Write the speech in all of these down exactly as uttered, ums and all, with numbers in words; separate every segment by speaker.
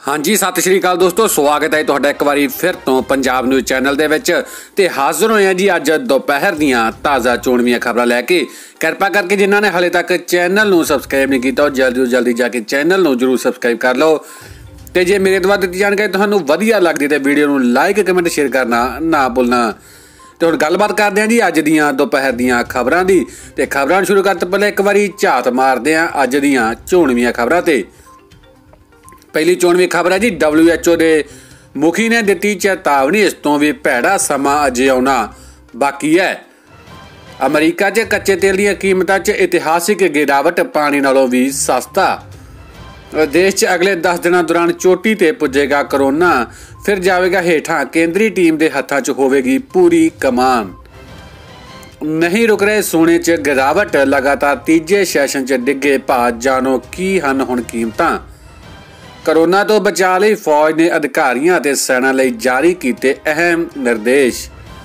Speaker 1: हाँ जी, सत श्री अकाल दोस्तों, स्वागत है तुहाडा एक बारी फिर तो पंजाब न्यूज़ चैनल दे विच ते हाज़र होए हैं जी अज दोपहर दीआं ताज़ा चोणवीआं खबरां लैके। कृपा करके जिन्हां ने हाले तक चैनल नूं सबसक्राइब नहीं किया जल्दी तो जल्दी जाके चैनल नूं जरूर सबसक्राइब कर लो ते जे मेरे द्वारा दी जानकारी तुहानूं वधिया लगदी ते वीडियो नूं लाइक कमेंट शेयर करना ना भुलना। तो हुण गलबात करदे हां जी अज दीआं दोपहर दीआं खबरां दी ते खबरां शुरू करते पहले एक बारी झात मारदे हां अज दीआं चोणवीआं खबरां ते। पहली चोणवी खबर है जी डबल्यू एच ओ के मुखी ने दी चेतावनी इस तो भी भैड़ा समा अजे आना बाकी है। अमरीका च कच्चे तेल दी कीमतां च इतिहासिक गिरावट, पानी नालों भी सस्ता। देश च अगले दस दिनों दौरान चोटी ते पुजेगा करोना, फिर जाएगा हेठां, केंद्रीय टीम के हत्थां च होवेगी पूरी कमान। नहीं रुक रहे सोने च गिरावट, लगातार तीजे सैशन च डिगे भाव, जानो की हन हुण कीमतां। करोना तो बचा लई फौज ने अधिकारियों ते सेना लई जारी कीते अहम निर्देश।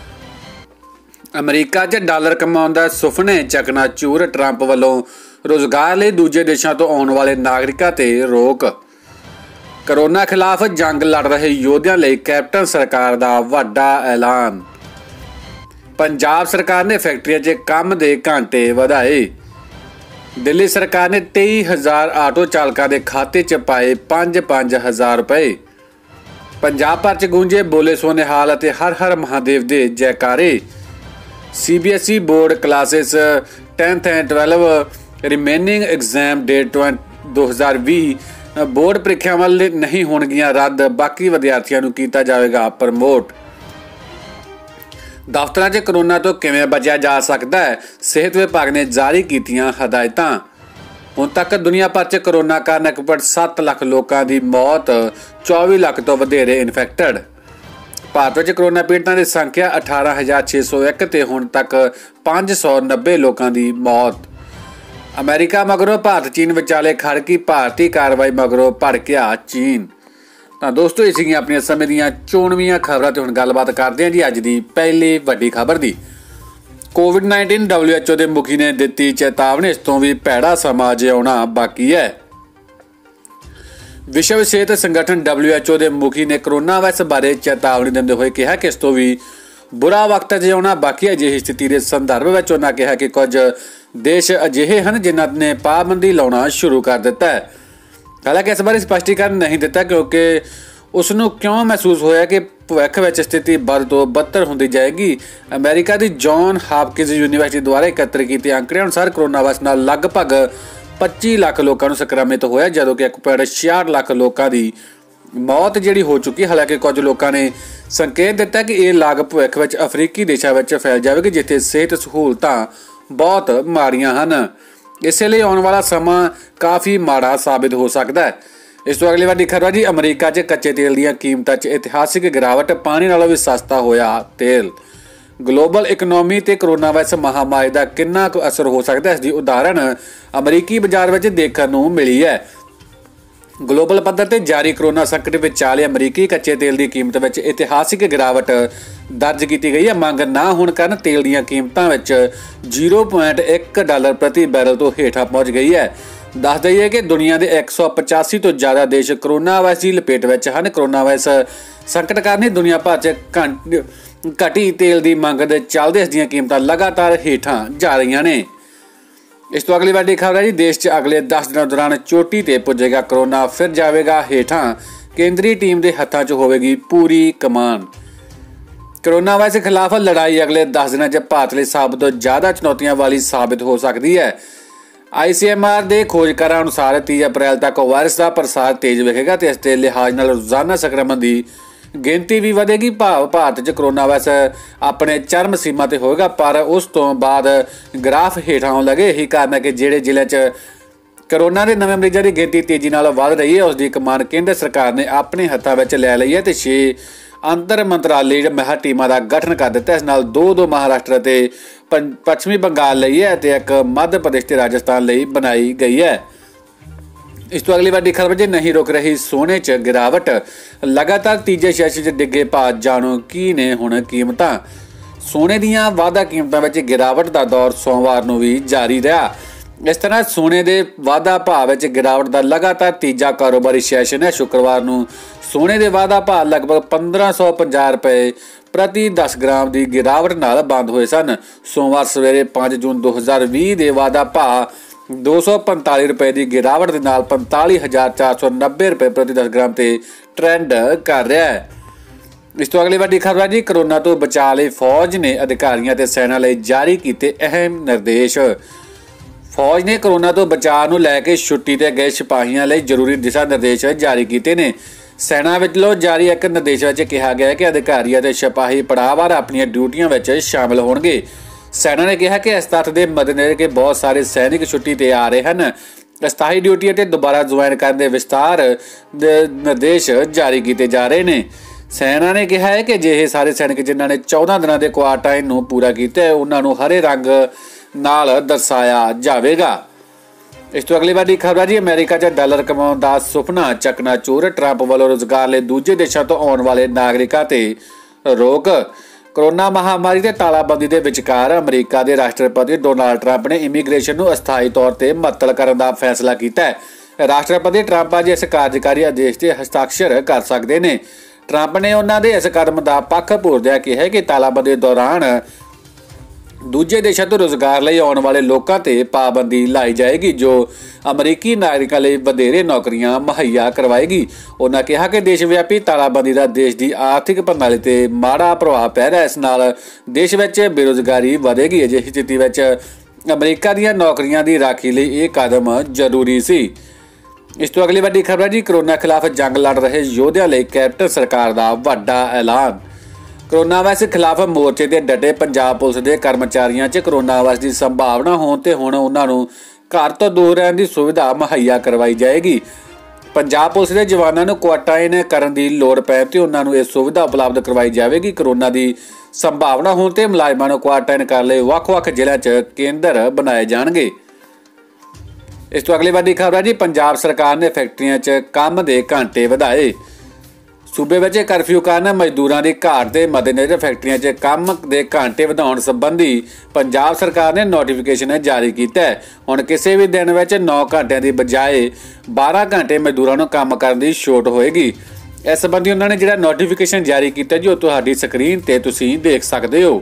Speaker 1: अमरीका च डॉलर कमाउण दा सुफने चकनाचूर, ट्रंप वालों रोजगार लई दूजे देशों तो आउण वाले नागरिकों ते रोक। करोना खिलाफ जंग लड़ रहे योद्धियां लई कैप्टन सरकार दा वड्डा ऐलान। पंजाब सरकार ने फैक्ट्रियां च काम दे घंटे वधाए। दिल्ली सरकार ने तेई हज़ार आटो चालकों के खाते च पाए पांच पांच हज़ार रुपए। पंजाब भर च गूंजे बोले सोने हाल ते हर हर महादेव दे जयकारे। C B S E board classes tenth and twelve remaining exam date दो हज़ार भी बोर्ड परीक्षावां नहीं होणगियां रद्द, बाकी विद्यार्थियों नूं कीता जाएगा प्रमोट। दफ्तरां च करोना तो किवें बचा जा सकता है, सेहत विभाग ने जारी कीतियां हदायतां। हुण तक दुनिया भर च करोना कारण एक पॉइंट सत्त लख लोगों की मौत, चौबी लख तो वधेरे इन्फेक्टेड। भारत में करोना पीड़ितां की संख्या अठारह हज़ार छे सौ एक ते हुण तक पांच सौ नब्बे लोगों की मौत। अमेरिका मगरों भारत चीन विचाले खड़की, भारतीय कार्रवाई मगरों भड़किया चीन। तो दोस्तों ये सीगियां अपने समय दीयां चोणवीआं खबरां ते हुण गलबात करदे हां जी अज दी पहली वड्डी खबर दी। COVID nineteen W H O के मुखी ने दी चेतावनी, इस तो भी भैड़ा समा अजे आउणा बाकी है। विश्व सेहत संगठन डबल्यू एच ओ के मुखी ने करोना वायरस बारे चेतावनी देंदे हुए कहा कि इस तो भी बुरा वक्त अजे आउणा बाकी है। अजिही स्थिति के संदर्भ में उन्होंने कहा कि कुछ देश अजिहे हैं जिन्हों ने पाबंदी लाना शुरू कर दिता है। हालांकि इस बारे स्पष्टीकरण नहीं दिता क्योंकि उसनों क्यों महसूस होया कि भविख में स्थिति बद तो बदतर होती जाएगी। अमेरिका की जॉन हापकिंस यूनीवर्सिटी द्वारा एकत्र किए आंकड़े अनुसार करोना वायरस नाल लगभग पच्ची लाख लोगों संक्रमित होया, जदों कि एक पॉइंट छियाठ लाख लोगों की मौत जिहड़ी हो चुकी। हालांकि कुछ लोगों ने संकेत दिता कि यह लाग भविख में अफ्रीकी देशों में फैल जाएगी जिथे सेहत सहूलतां बहुत माड़ियां हैं। इसलिए आने वाला समा काफ़ी माड़ा साबित हो सकता है। इस तो अगली वड्डी खबर जी अमरीका च कच्चे तेल दी कीमतां च इतिहासिक गिरावट, पानी नालों भी सस्ता होया तेल। ग्लोबल इकनॉमी ते करोना वायरस महामारी का कितना कुछ असर हो सकता है, इसकी उदाहरण अमरीकी बाजार में देखने को मिली है। ग्लोबल पद्धर ते जारी करोना संकट विचाले अमरीकी कच्चे तेल की कीमत में इतिहासिक गिरावट दर्ज की गई है। मंग ना होने कारण तेल दी कीमतों में जीरो पॉइंट एक डॉलर प्रति बैरल तो हेठा पहुँच गई है। दस दईए कि दुनिया के एक सौ पचासी तो ज़्यादा देश करोना वायरस की लपेट में हैं। करोना वायरस संकट कारण दुनिया भर च घटी तेल की मंग के चलते इसदियां कीमतां लगातार हेठा जा रही ने। इस तो अगली वड्डी खबर है जी देश च अगले दस दिनों दौरान चोटी ते पुजेगा करोना, फिर जाएगा हेठां, केंद्रीय टीम के हत्थां च होवेगी पूरी कमान। करोना वायरस के खिलाफ लड़ाई अगले दस दिनों च भारत लई सब तो ज़्यादा चुनौतियां वाली साबित हो सकती है। आई सी एम आर के खोजकारां अनुसार तीस अप्रैल तक वायरस का प्रसार तेज वेखेगा तो इसके लिहाज नाल रोजाना संक्रमण की गिनती भी बढ़ेगी। भाव भारत च करोना वायरस अपने चरम सीमा ते होएगा, पर उस तो बाद ग्राफ हेठां आउण लगे। यही कारण है कि जिहड़े जिले च करोना के नवे मरीजों की गिनती तेजी नाल वध रही है, उसकी कमान केंद्र सरकार ने अपने हत्थों में लै लई है। तो छे अंतर मंत्रालय महा टीमां का गठन कर दिता। इस नाल दो दो महाराष्ट्र ते पश्चिमी बंगाल लई है, एक मध्य प्रदेश ते राजस्थान लई बनाई गई है। इस तो अगली वड्डी खबर जी नहीं रुक रही सोने च गिरावट, लगातार तीजे सैशन च डिगे भाव, जानो की ने हुण कीमतां। सोने दीयां वाधा कीमतां विच गिरावट का दौर सोमवार नूं भी जारी रहा। इस तरह सोने के वाधा भाव गिरावट का लगातार तीजा कारोबारी सैशन है। शुक्रवार को सोने के वाधा भाव लगभग पंद्रह सौ पंजाह रुपए प्रति दस ग्राम की गिरावट नाल बंद हुए सन। सोमवार सवेरे पाँच जून दो हज़ार भी के वाधा भाव दो सौ पंताली रुपए की गिरावट के नाल पंताली हज़ार चार सौ नब्बे रुपए प्रति दस ग्राम से ट्रेंड कर रहा है। इस तो अगली वड्डी खबर है जी, कोरोना तो बचाव लई फौज ने अधिकारियों ते सेना लई जारी किए अहम निर्देश। फौज ने कोरोना तो बचाव नूं लैके छुट्टी ते गए सिपाहियों लई जरूरी दिशा निर्देश जारी किए ने। सेना वल्लों जारी एक निर्देश में कहा गया कि अधिकारी ते सिपाही पड़ाववार अपनी ड्यूटियां में शामिल होणगे। सेना ने कहा कि इस तथ्य के मद्देनजर के बहुत सारे सैनिक छुट्टी ते आ रहे हैं, अस्थाई ड्यूटी ते दोबारा ज्वाइन करने विस्तार निर्देश जारी किए जा रहे हैं। सेना ने कहा है कि अजिहे सारे सैनिक जिन्होंने चौदह दिनों के क्वारंटाइन नूं पूरा किया है उन्होंने हरे रंग नाल दर्शाया जाएगा। इस तो अगली बारी खबर है जी, अमेरिका च डॉलर कमाउण दा सुपना चकनाचूर। ट्रंप वालों रोजगार लिए दूजे देशों तो आने वाले नागरिकों ते रोक। कोरोना महामारी ते तालाबंदी के विचकार अमरीका के राष्ट्रपति डोनाल्ड ट्रंप ने इमीग्रेशन नूं अस्थाई तौर पर मुअत्तल करने का फैसला किया है। राष्ट्रपति ट्रंप अज इस कार्यकारी आदेश से हस्ताक्षर कर सकते हैं। ट्रंप ने उन्होंने इस कदम का पक्ष पूरदिया कहा कि तालाबंदी दौरान दूजे देशों तो रोजगार लिए आने वाले लोगों पर पाबंदी लाई जाएगी, जो अमरीकी नागरिकों लिए वधेरे नौकरियां मुहैया करवाएगी। उन्होंने कहा कि देशव्यापी तालाबंदी का देश की आर्थिक प्रणाली पर माड़ा प्रभाव पै रहा है, इस नाल देश में बेरोजगारी बढ़ेगी। अजिही स्थिति में अमरीका दी नौकरियां की राखी लिए यह कदम जरूरी सी। इस तो अगली वड्डी खबर है जी, कोरोना खिलाफ जंग लड़ रहे योद्धियां लिए कैप्टन सरकार का वड्डा ऐलान। कोरोना वायरस खिलाफ मोर्चे ते डटे पंजाब पुलिस के कर्मचारियों च कोरोना वायरस की संभावना होने ते हुण उन्हां नूं घर तो दूर रहने की सुविधा मुहैया करवाई जाएगी। पंजाब पुलिस के जवानों को क्वारंटाइन करने की लौड़ पैण ते उन्हां नूं यह सुविधा उपलब्ध करवाई जाएगी। कोरोना की संभावना होने ते मुलाजमां नूं क्वारंटाइन करने लई वख-वख जिल੍ਹਿਆਂ च केंद्र बनाए जाणगे। इस तो अगली वड्डी खबर है जी, पंजाब सरकार ने फैक्ट्रियां च काम के घंटे वधाए। सूबे में करफ्यू कारण मजदूरों की घाट के मद्देनजर फैक्ट्रियां च काम के घंटे वधाउण संबंधी पंजाब सरकार ने नोटिफिकेशन जारी किया है। हुण किसी भी दिन में नौ घंटे की बजाय बारह घंटे मजदूरों को काम करने की छूट होएगी। इस संबंधी उन्होंने जिहड़ा नोटिफिकेशन जारी किया जो तुहाडी स्क्रीन ते तुसीं देख सकते हो।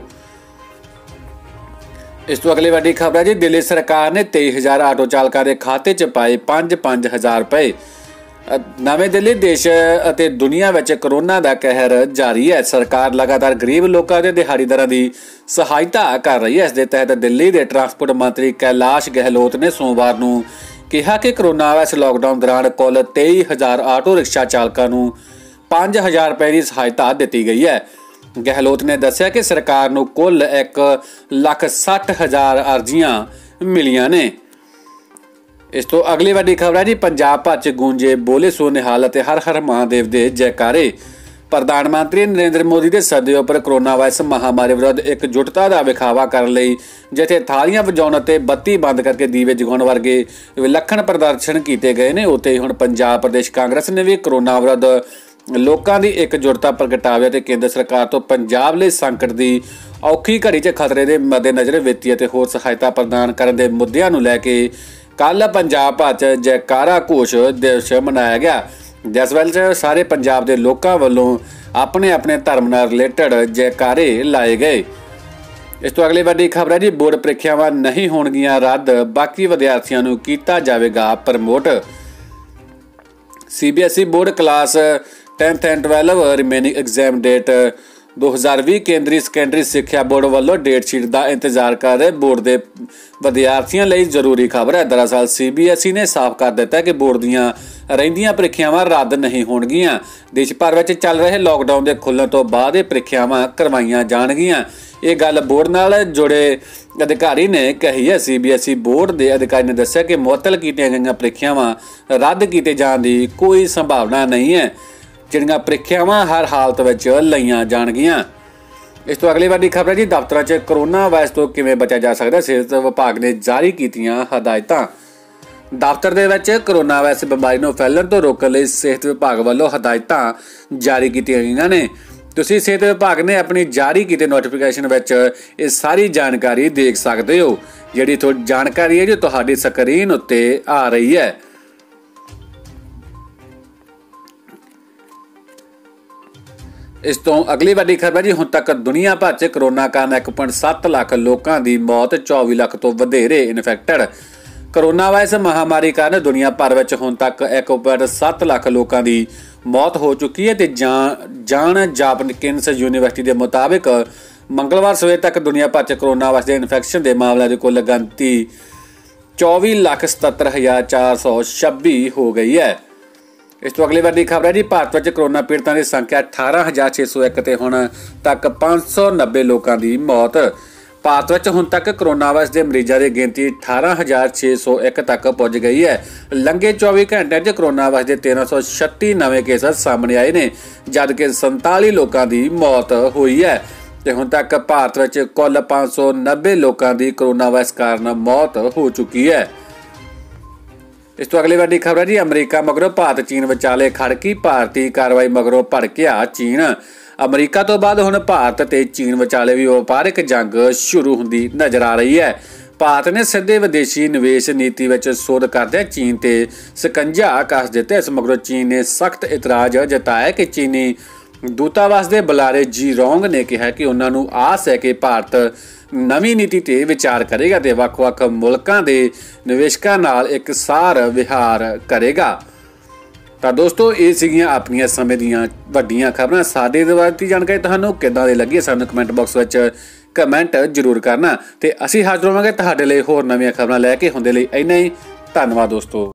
Speaker 1: इस तो अगली वड्डी खबर है जी, दिल्ली सरकार ने तेई हज़ार आटो चालकों के खाते च पाए पांच पांच हज़ार रुपए। नवी दिल्ली देश और दुनिया में कोरोना का कहर जारी है। सरकार लगातार गरीब लोगों के दिहाड़ीदारों की सहायता कर रही है। इस तहत दिल्ली के ट्रांसपोर्ट मंत्री कैलाश गहलोत ने सोमवार को कहा कि कोरोना वायरस लॉकडाउन दौरान कुल तेई हज़ार आटो रिक्शा चालकों को पांच हज़ार रुपए की सहायता दी गई है। गहलोत ने दस्सिया कि सरकार को कुल एक लख सठ हज़ार अर्जियां मिलियां ने। इस तो अगली वड्डी खबर है जी, पंजाब भर च गूंजे बोले सो निहाल ते हर हर महादेव दे जयकारे। प्रधानमंत्री नरेंद्र मोदी के सदे पर कोरोना वायरस महामारी विरुद्ध एकजुटता का विखावा करने लई जिथे थालियां वजाउण ते बत्ती बंद करके दीवे जगाउण वर्गे विलक्षण प्रदर्शन किए गए हैं, उत्ते हुण पंजाब प्रदेश कांग्रेस ने भी कोरोना विरुद्ध लोगों की एकजुटता प्रगटाव्या ते केंद्र सरकार तो पंजाब लिए संकट की औखी घड़ी च खतरे के मद्देनज़र वित्तीय ते होर सहायता प्रदान करने के मुद्दों को लैके कल पंजाब भर च जयकारा घोष दिवस मनाया गया, जिस वेल सारे पंजाब के लोगों वालों अपने अपने धर्म नाल रिलेटेड जयकारे लाए गए। इस तो अगली वड्डी खबर है जी, बोर्ड परीक्षावां नहीं होणगियां रद्द, बाकी विद्यार्थियों को किया जाएगा promote. C B S E board class tenth and twelve remaining exam date दो हज़ार भी केंद्रीय सैकेंडरी सिक्ख्या बोर्ड वालों डेट शीट का इंतजार कर रहे बोर्ड के विद्यार्थियों लिए जरूरी खबर है। दरअसल सी बी एस ई ने साफ कर दिता कि बोर्ड दीयां रहिंदियां परीक्षावां रद्द नहीं होणगियां। देश भर में चल रहे लॉकडाउन के खुलण तो बाद ये परीक्षावां करवाईयां जाणगियां। ये गल बोर्ड नाल जुड़े अधिकारी ने कही है। C B S E board के अधिकारी ने दस्सिया कि मुअत्तल कीतियां गईयां परीक्षावां रद्द किए जाने की कोई संभावना नहीं है, जिहड़ियां परीक्षावां हर हालत में लईयां जाणगियां। इस तो अगली वड्डी खबर है जी, दफ्तरां च कोरोना वायरस तो किवें बचा जा सकदा, सेहत विभाग ने जारी कीतियां हदायतां। दफ्तर दे विच कोरोना वायरस बीमारी नूं फैलण तो रोकण लई सेहत विभाग वालों हदायतां जारी कीतियां गईयां ने। ਤੁਸੀਂ ਸਿਹਤ ਵਿਭਾਗ ਨੇ ਆਪਣੀ ਜਾਰੀ ਕੀਤੇ ਨੋਟੀਫਿਕੇਸ਼ਨ ਵਿੱਚ ਇਹ ਸਾਰੀ ਜਾਣਕਾਰੀ ਦੇਖ ਸਕਦੇ ਹੋ, ਜਿਹੜੀ ਤੁਹਾਡੀ ਜਾਣਕਾਰੀ ਹੈ ਜੋ ਤੁਹਾਡੀ ਸਕਰੀਨ ਉੱਤੇ ਆ ਰਹੀ ਹੈ। ਇਸ ਤੋਂ ਅਗਲੀ ਵੱਡੀ ਖਬਰ ਜੀ, ਹੁਣ ਤੱਕ ਦੁਨੀਆ ਭਰ 'ਚ ਕਰੋਨਾ ਕਾਰਨ ਇੱਕ ਪੁਆਇੰਟ ਸੱਤ ਲੱਖ ਲੋਕਾਂ ਦੀ ਮੌਤ, ਚੌਵੀ ਲੱਖ ਤੋਂ ਵਧੇਰੇ ਇਨਫੈਕਟਡ। ਕਰੋਨਾ ਵਾਇਰਸ ਮਹਾਮਾਰੀ ਕਾਰਨ ਦੁਨੀਆ ਭਰ ਵਿੱਚ ਹੁਣ ਤੱਕ ਇੱਕ ਪੁਆਇੰਟ ਸੱਤ ਲੱਖ ਲੋਕਾਂ ਦੀ ਮੌਤ ਹੋ ਚੁੱਕੀ ਹੈ ਤੇ ਜਾਨ ਜਾਪਕਿੰਸ ਯੂਨੀਵਰਸਿਟੀ ਦੇ ਮੁਤਾਬਿਕ ਮੰਗਲਵਾਰ ਸਵੇਰ ਤੱਕ ਦੁਨੀਆ ਭਰ 'ਚ ਕਰੋਨਾ ਵਾਇਰਸ ਦੇ ਇਨਫੈਕਸ਼ਨ ਦੇ ਮਾਮਲਿਆਂ ਦੀ ਕੁੱਲ ਗਿਣਤੀ ਚੌਵੀ ਲੱਖ ਸਤੱਤਰ ਹਜ਼ਾਰ ਚਾਰ ਸੌ ਛੱਬੀ ਹੋ ਗਈ ਹੈ। ਇਸ ਤੋਂ ਅਗਲੀ ਵੱਡੀ ਖਬਰ ਹੈ ਜੀ, ਭਾਰਤ ਵਿੱਚ ਕਰੋਨਾ ਪੀੜਤਾਂ ਦੀ ਸੰਖਿਆ ਅਠਾਰਾਂ ਹਜ਼ਾਰ ਛੇ ਸੌ ਇੱਕ ਤੇ ਹੁਣ ਤੱਕ ਪੰਜ ਸੌ ਨੱਬੇ ਲੋਕਾਂ ਦੀ ਮੌਤ। ਭਾਰਤ ਵਿੱਚ ਹੁਣ ਤੱਕ ਕਰੋਨਾ ਵਾਇਰਸ ਦੇ ਮਰੀਜ਼ਾਂ ਦੀ ਗਿਣਤੀ ਅਠਾਰਾਂ ਹਜ਼ਾਰ ਛੇ ਸੌ ਇੱਕ ਤੱਕ ਪੁੱਜ ਗਈ ਹੈ। ਲੰਘੇ ਚੌਵੀ ਘੰਟਿਆਂ 'ਚ ਕਰੋਨਾ ਵਾਇਰਸ ਦੇ ਤੇਰਾਂ ਸੌ ਛੱਤੀ ਨਵੇਂ ਕੇਸ ਸਾਹਮਣੇ ਆਏ ਨੇ, ਜਦਕਿ ਸੰਤਾਲੀ ਲੋਕਾਂ ਦੀ ਮੌਤ ਹੋਈ ਹੈ ਤੇ ਹੁਣ ਤੱਕ ਭਾਰਤ ਵਿੱਚ ਕੁੱਲ ਪੰਜ ਸੌ ਨੱਬੇ ਲੋਕਾਂ ਦੀ ਕਰੋਨਾ ਵਾਇਰਸ ਕਾਰਨ ਮੌਤ ਹੋ ਚੁੱਕੀ ਹੈ। ਇਸ ਤੋਂ ਅਗਲੀ ਵੱਡੀ ਖਬਰ ਹੈ ਜੀ, ਅਮਰੀਕਾ ਮਗਰੋਂ ਭਾਰਤ ਚੀਨ ਵਿਚਾਲੇ ਖੜਕੀ, ਭਾਰਤੀ ਕਾਰਵਾਈ ਮਗਰੋਂ ਭੜਕਿਆ ਚੀਨ। ਅਮਰੀਕਾ ਤੋਂ ਬਾਅਦ ਹੁਣ ਭਾਰਤ ਤੇ ਚੀਨ ਵਿਚਾਲੇ ਵੀ ਵਪਾਰਕ ਜੰਗ ਸ਼ੁਰੂ ਹੁੰਦੀ ਨਜ਼ਰ ਆ ਰਹੀ ਹੈ। ਭਾਰਤ ਨੇ ਸਿੱਧੇ ਵਿਦੇਸ਼ੀ ਨਿਵੇਸ਼ ਨੀਤੀ ਵਿੱਚ ਸੋਧ ਕਰਦਿਆਂ ਚੀਨ ਤੇ ਸਕੰਜਾ ਕੱਸ ਦਿੱਤਾ। ਇਸ ਮਗਰੋਂ ਚੀਨ ਨੇ ਸਖਤ ਇਤਰਾਜ਼ ਜਤਾਇਆ ਕਿ ਚੀਨੀ ਦੂਤਾਵਾਸ ਦੇ ਬੁਲਾਰੇ ਜੀ ਰੋਂਗ ਨੇ ਕਿਹਾ ਕਿ ਉਹਨਾਂ ਨੂੰ ਆਸ ਹੈ ਕਿ ਭਾਰਤ ਨਵੀਂ ਨੀਤੀ ਤੇ ਵਿਚਾਰ ਕਰੇਗਾ ਤੇ ਵੱਖ-ਵੱਖ ਮੁਲਕਾਂ ਦੇ ਨਿਵੇਸ਼ਕਾਂ ਨਾਲ ਇਕਸਾਰ ਵਿਹਾਰ ਕਰੇਗਾ। ਤਾਂ ਦੋਸਤੋ, ਇਹ ਸੀਗੀਆਂ ਆਪਣੀਆਂ ਸਮੇਂ ਦੀਆਂ ਵੱਡੀਆਂ ਖਬਰਾਂ। ਸਾਡੇ ਦੁਆਰਾ ਦਿੱਤੀ ਜਾਣਕਾਰੀ ਤੁਹਾਨੂੰ ਕਿੱਦਾਂ ਦੀ ਲੱਗੀ ਸਾਨੂੰ ਕਮੈਂਟ ਬਾਕਸ ਵਿੱਚ ਕਮੈਂਟ ਜ਼ਰੂਰ ਕਰਨਾ ਤੇ ਅਸੀਂ ਹਾਜ਼ਰ ਹੋਵਾਂਗੇ ਤੁਹਾਡੇ ਲਈ ਹੋਰ ਨਵੀਆਂ ਖਬਰਾਂ ਲੈ ਕੇ। ਹੁੰਦੇ ਲਈ ਇੰਨਾ ਹੀ, ਧੰਨਵਾਦ ਦੋਸਤੋ।